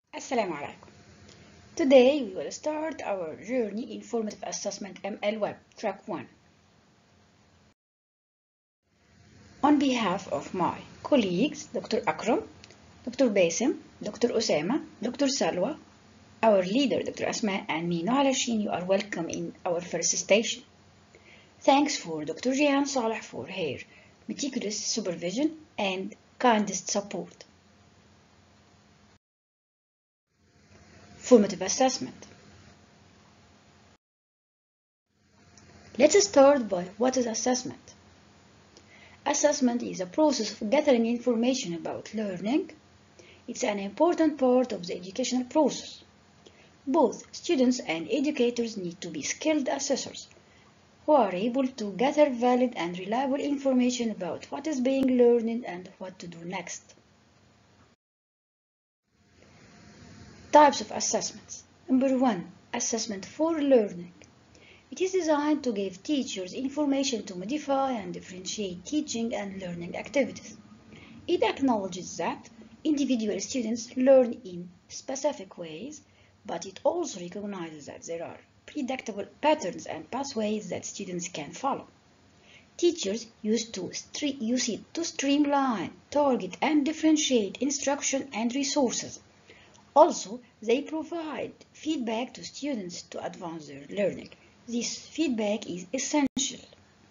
Assalamu alaikum. Today we will start our journey in formative assessment ML Web Track 1. On behalf of my colleagues Dr. Akram, Dr. Basim, Dr. Osama, Dr. Salwa, our leader Dr. Asma and me Noala Sheen, you are welcome in our first station. Thanks for Dr. Jihan Saleh for her meticulous supervision and kindest support. Formative assessment. Let's start by what is assessment. Assessment is a process of gathering information about learning. It's an important part of the educational process. Both students and educators need to be skilled assessors who are able to gather valid and reliable information about what is being learned and what to do next. Types of assessments. Number 1. Assessment for learning. It is designed to give teachers information to modify and differentiate teaching and learning activities. It acknowledges that individual students learn in specific ways, but it also recognizes that there are predictable patterns and pathways that students can follow. Teachers use it to streamline, target, and differentiate instruction and resources. Also, they provide feedback to students to advance their learning. This feedback is essential.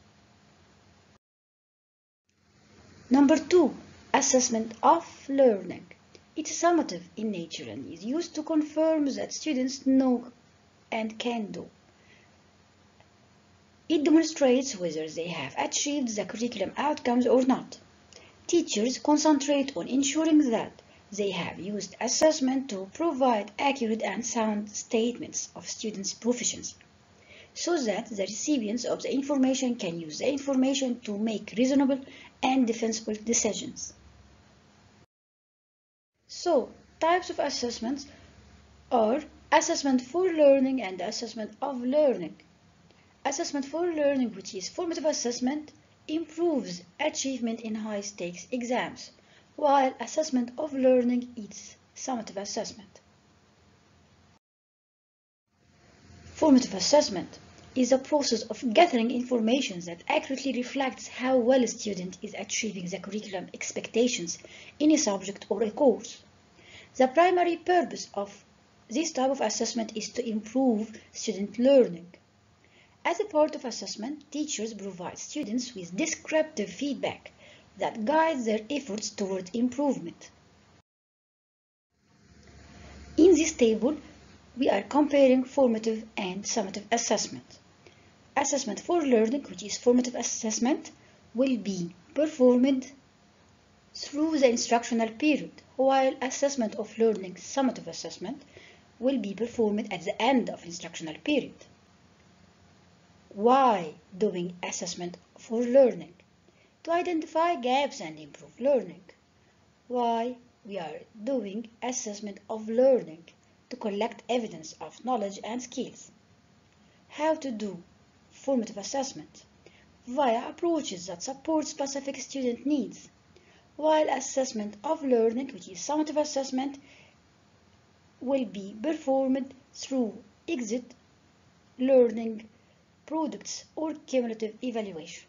Number 2. Assessment of learning. It is summative in nature and is used to confirm that students know and can do. It demonstrates whether they have achieved the curriculum outcomes or not. Teachers concentrate on ensuring that they have used assessment to provide accurate and sound statements of students' proficiency, so that the recipients of the information can use the information to make reasonable and defensible decisions. So, types of assessments are assessment for learning and assessment of learning. Assessment for learning, which is formative assessment, improves achievement in high-stakes exams, while assessment of learning is summative assessment. Formative assessment is a process of gathering information that accurately reflects how well a student is achieving the curriculum expectations in a subject or a course. The primary purpose of this type of assessment is to improve student learning. As a part of assessment, teachers provide students with descriptive feedback that guides their efforts toward improvement. In this table, we are comparing formative and summative assessment. Assessment for learning, which is formative assessment, will be performed through the instructional period, while assessment of learning, summative assessment, will be performed at the end of instructional period. Why doing assessment for learning? To identify gaps and improve learning. Why we are doing assessment of learning? To collect evidence of knowledge and skills. How to do formative assessment? Via approaches that support specific student needs. While assessment of learning, which is summative assessment, will be performed through exit learning products or cumulative evaluation.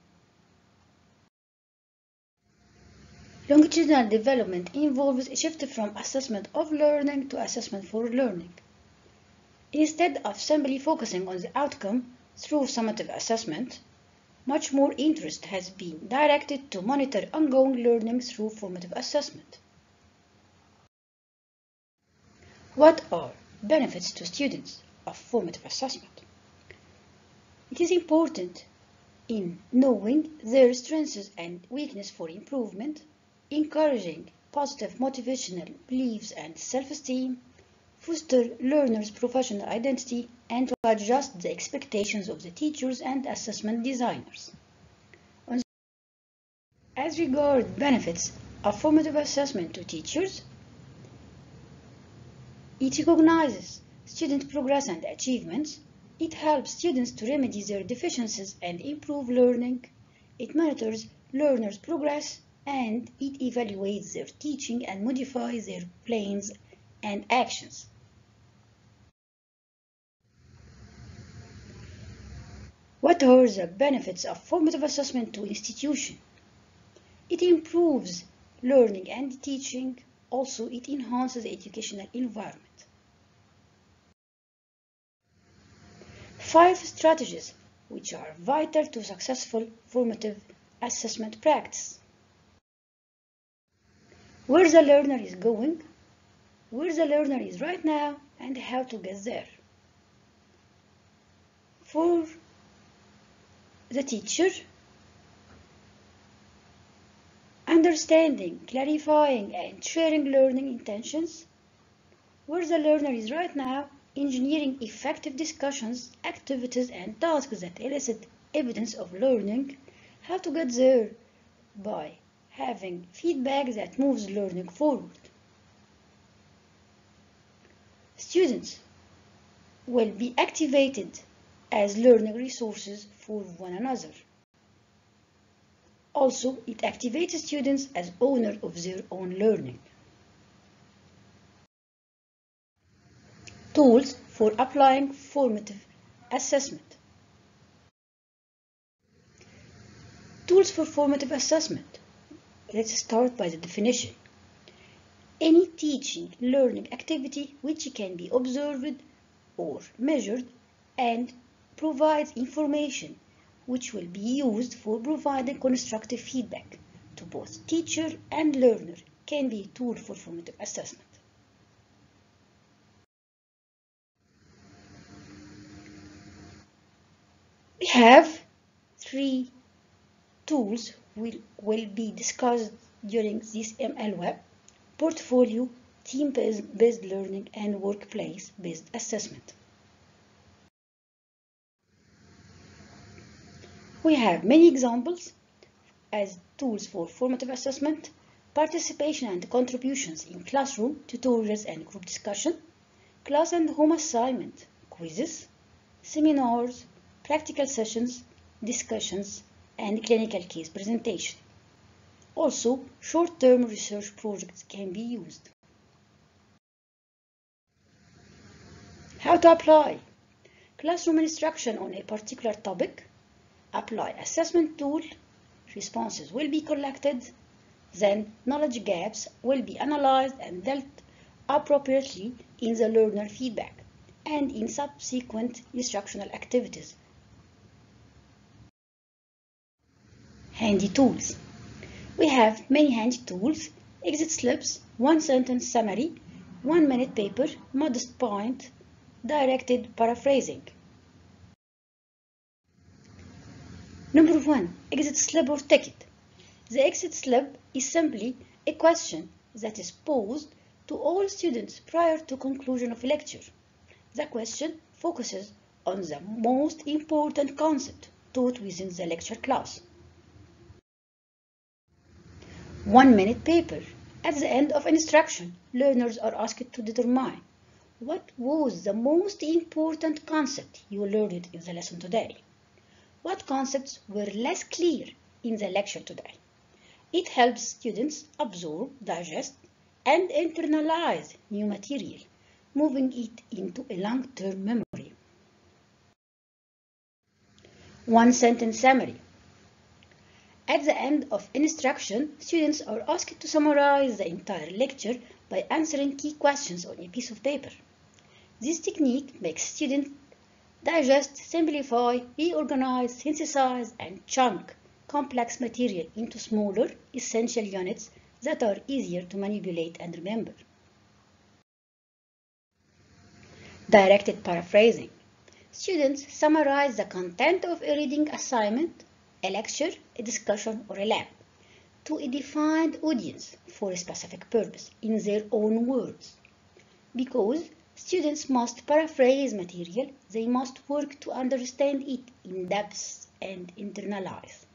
Longitudinal development involves a shift from assessment of learning to assessment for learning. Instead of simply focusing on the outcome through summative assessment, much more interest has been directed to monitor ongoing learning through formative assessment. What are benefits to students of formative assessment? It is important in knowing their strengths and weaknesses for improvement, encouraging positive motivational beliefs and self-esteem, foster learners' professional identity, and to adjust the expectations of the teachers and assessment designers. As regards benefits of formative assessment to teachers, it recognizes student progress and achievements. It helps students to remedy their deficiencies and improve learning. It monitors learners' progress, and it evaluates their teaching and modifies their plans and actions. What are the benefits of formative assessment to institution? It improves learning and teaching. Also, it enhances the educational environment. 5 strategies which are vital to successful formative assessment practice. Where the learner is going, where the learner is right now, and how to get there. For the teacher, understanding, clarifying, and sharing learning intentions. Where the learner is right now, engineering effective discussions, activities, and tasks that elicit evidence of learning. How to get there? By having feedback that moves learning forward. Students will be activated as learning resources for one another. Also, it activates students as owners of their own learning. Tools for applying formative assessment. Tools for formative assessment. Let's start by the definition. Any teaching, learning activity which can be observed or measured and provides information which will be used for providing constructive feedback to both teacher and learner can be a tool for formative assessment. We have 3 tools will be discussed during this MLWeb: portfolio, team-based learning, and workplace-based assessment. We have many examples as tools for formative assessment: participation and contributions in classroom, tutorials and group discussion, class and home assignment, quizzes, seminars, practical sessions, discussions, and clinical case presentation. Also, short-term research projects can be used. How to apply? Classroom instruction on a particular topic. Apply assessment tool. Responses will be collected. Then knowledge gaps will be analyzed and dealt appropriately in the learner feedback and in subsequent instructional activities. Handy tools. We have many handy tools: exit slips, 1-sentence summary, 1-minute paper, modest point, directed paraphrasing. Number 1. Exit slip or ticket. The exit slip is simply a question that is posed to all students prior to conclusion of a lecture. The question focuses on the most important concept taught within the lecture class. 1-minute paper. At the end of instruction, learners are asked to determine what was the most important concept you learned in the lesson today. What concepts were less clear in the lecture today? It helps students absorb, digest, and internalize new material, moving it into a long-term memory. 1-sentence summary. At the end of instruction, students are asked to summarize the entire lecture by answering key questions on a piece of paper. This technique makes students digest, simplify, reorganize, synthesize, and chunk complex material into smaller, essential units that are easier to manipulate and remember. Directed paraphrasing. Students summarize the content of a reading assignment, a lecture, a discussion, or a lab to a defined audience for a specific purpose in their own words. Because students must paraphrase material, they must work to understand it in depth and internalize.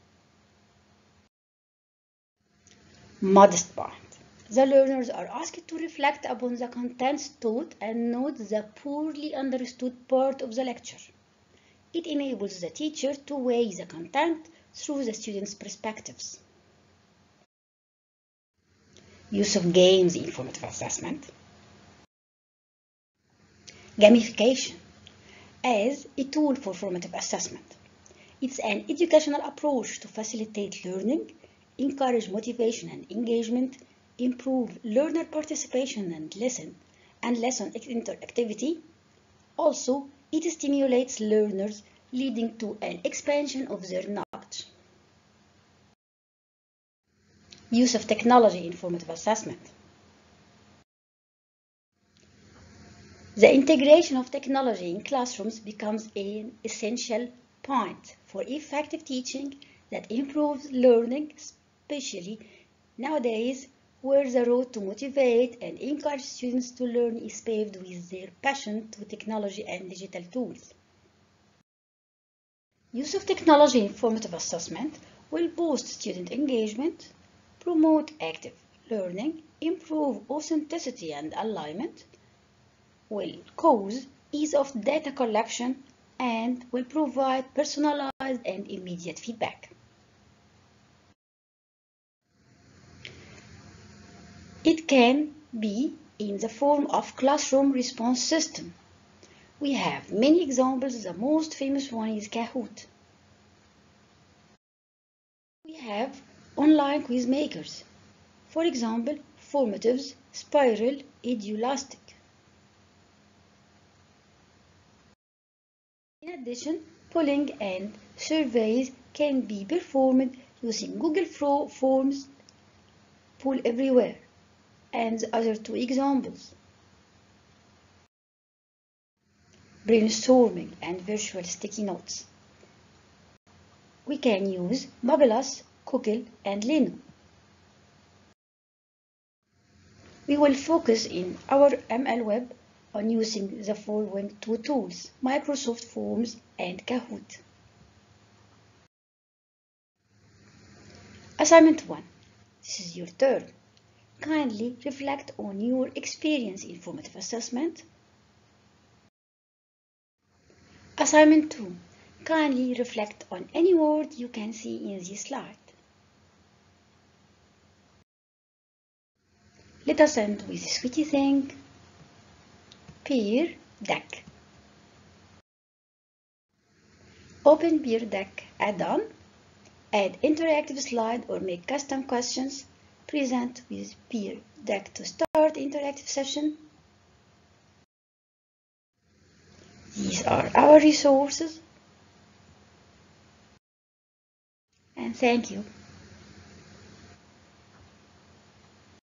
Modest point. The learners are asked to reflect upon the contents taught and note the poorly understood part of the lecture. It enables the teacher to weigh the content through the students' perspectives. Use of games in formative assessment. Gamification as a tool for formative assessment. It's an educational approach to facilitate learning, encourage motivation and engagement, improve learner participation and lesson interactivity. Also, it stimulates learners, leading to an expansion of their knowledge. Use of technology in formative assessment. The integration of technology in classrooms becomes an essential point for effective teaching that improves learning, especially nowadays where the road to motivate and encourage students to learn is paved with their passion to technology and digital tools. Use of technology in formative assessment will boost student engagement, promote active learning, improve authenticity and alignment, will cause ease of data collection, and will provide personalized and immediate feedback. It can be in the form of classroom response system. We have many examples. The most famous one is Kahoot. We have online quiz makers. For example, Formative's Spiral Edulastic. In addition, polling and surveys can be performed using Google Forms, Poll Everywhere, and the other two examples. Brainstorming and virtual sticky notes. We can use Mobiles, Google, and Lino. We will focus in our MLWeb on using the following two tools, Microsoft Forms and Kahoot. Assignment 1. This is your turn. Kindly reflect on your experience in formative assessment. Assignment 2. Kindly reflect on any word you can see in this slide. Let us end with this witty thing. Peer Deck. Open Peer Deck add-on. Add interactive slide or make custom questions. Present with Peer Deck to start interactive session. These are our resources. And thank you.